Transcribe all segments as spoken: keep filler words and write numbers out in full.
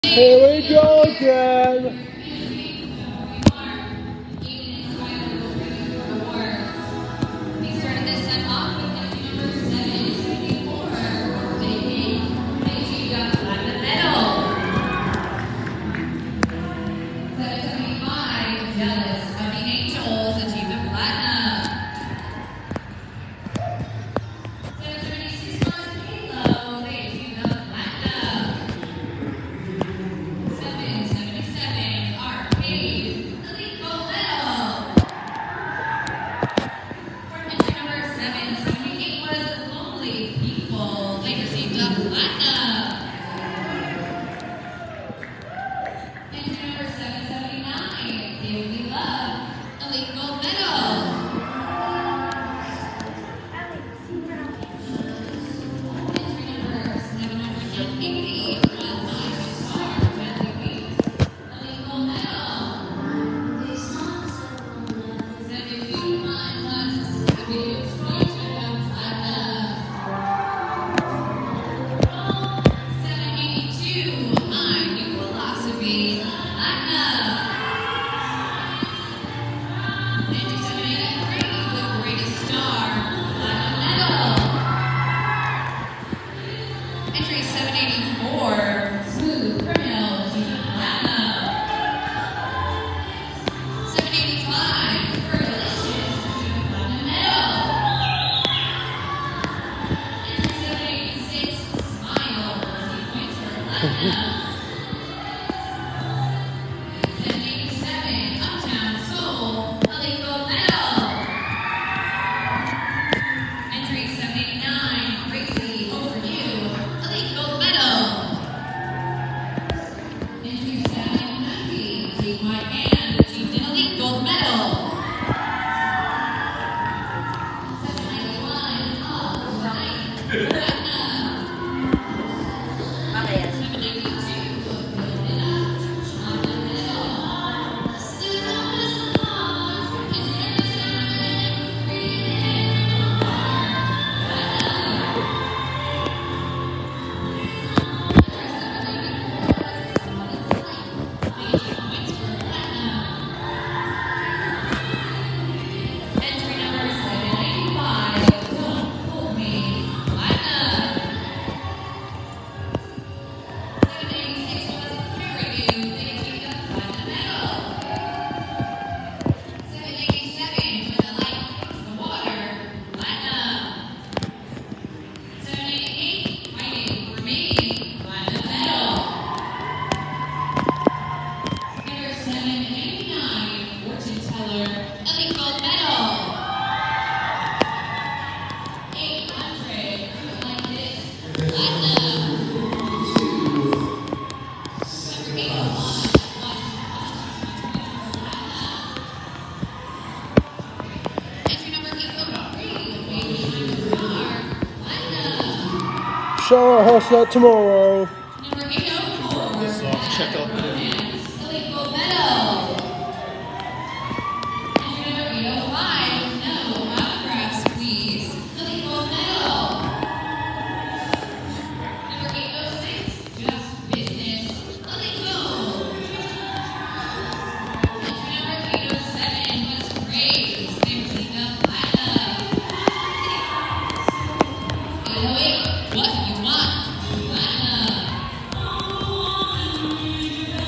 Here we go again. We started this set off with entry number seven seventy-four, taking Nigeria Platinum Medal. seven seventy-five, Jealous of the Angels, achieved platinum. seven seventy-six, Mars Halo, they achieved platinum. seven seventy-seven, Arcade, elite gold medal. For entry number seven seventy-eight was Lonely People, they received a platinum. Entry number seven seventy-nine, Give Me Love, elite gold medal. Entry number seven hundred eighty was My Guitar, Gently Weeps, elite gold medal. seven fifty-one was Savage, platinum. seven eighty-two, My New Philosophy, platinum. Entry seven eighty-three, The Greatest Star, platinum medal. Entry seven eighty-four, Smooth Criminal, achieved platinum. seven eighty-five, Fergalicious, achieved platinum medal. Entry seven eighty-six, Smile, received points for platinum. seven eighty-seven, Uptown Soul, elite gold medal. Entry seven eighty-nine, Crazy Over You, elite gold medal. Entry seven ninety, Take My Hand, achieved an elite gold medal. seven ninety-one, All Right, platinum. seven ninety-two, Good Enough, platinum medal. Still Miss Love, entry number seven, Breathing Hard, platinum. Entry seven ninety-four, Solid Sleep, they achieved points for platinum. Entry number seven eighty-five, Don't Hold Me, platinum. seven eighty-six was Carry You, they achieved a platinum medal. seven eighty-seven, When the Light Hits the Water, platinum. seven eighty-eight, Fighting for Me, platinum medal. Number seven eighty-nine, Fortune Teller, elite gold medal. eight hundred, Do It Like This, platinum. Number eight oh one, Entry number eight oh three, Baby I'm a Star, platinum. Show our house that tomorrow. Number eight oh four, This off, check out the- Romance, elite gold medal. Entry number eight oh five, No Autographs Please, elite gold medal. Number eight oh six, Just Business, elite gold. Entry number eight oh seven was Graves, they received a platinum. eight oh eight, What You Want, platinum.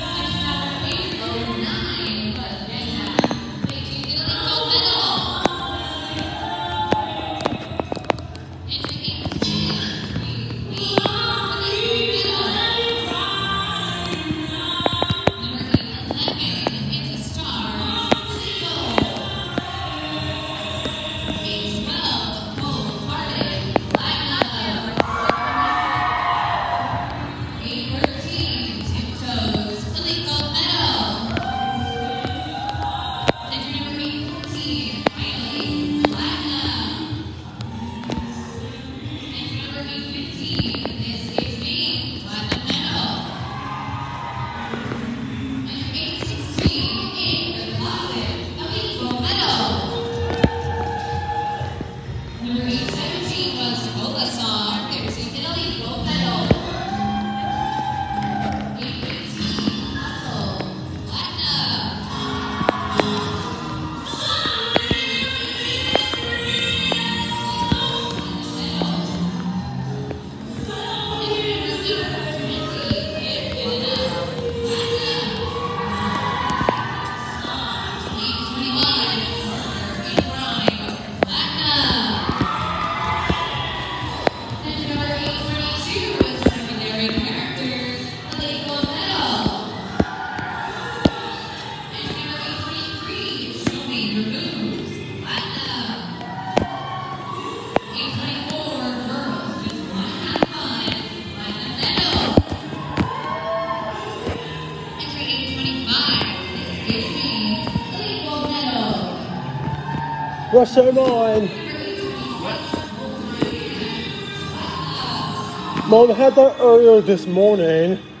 twenty-five, Stage B, elite gold medal. What's that mine? Mom had that earlier this morning.